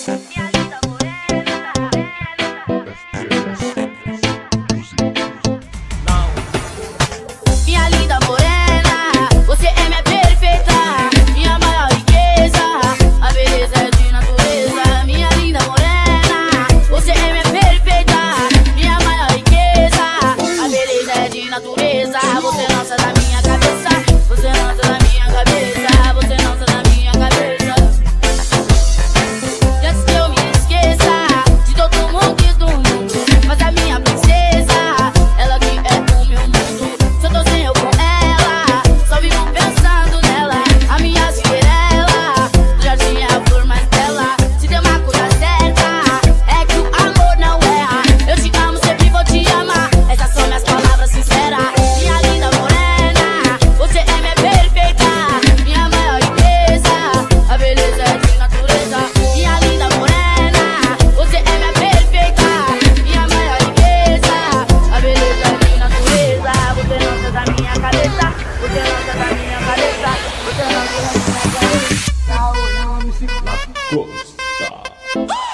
Minha linda morena, você é minha perfeita, minha maior riqueza, a beleza é de natureza. Minha linda morena, você é minha perfeita, minha maior riqueza, a beleza é de natureza. Você lança da minha cabeça, você lança da minha cabeça, você lança da minha cabeça. E antes que eu me esqueça de todo mundo e do mundo, mas a minha princesa, ela que é o meu mundo. Se eu tô sem eu com ela, só vivo pensando nela. A minha Cinderela, do jardim é a flor mais bela. Se tem uma coisa certa, é que o amor não erra. Eu te amo, sempre vou te amar, essas são minhas palavras sinceras. Minha linda morena, você é minha perfeita, minha maior riqueza, a beleza é de natureza. Minha linda morena, você é minha perfeita, minha maior riqueza, a beleza é de natureza. Você lança da minha cabeça, você lança da minha cabeça, você lança da minha cabeça. Costa.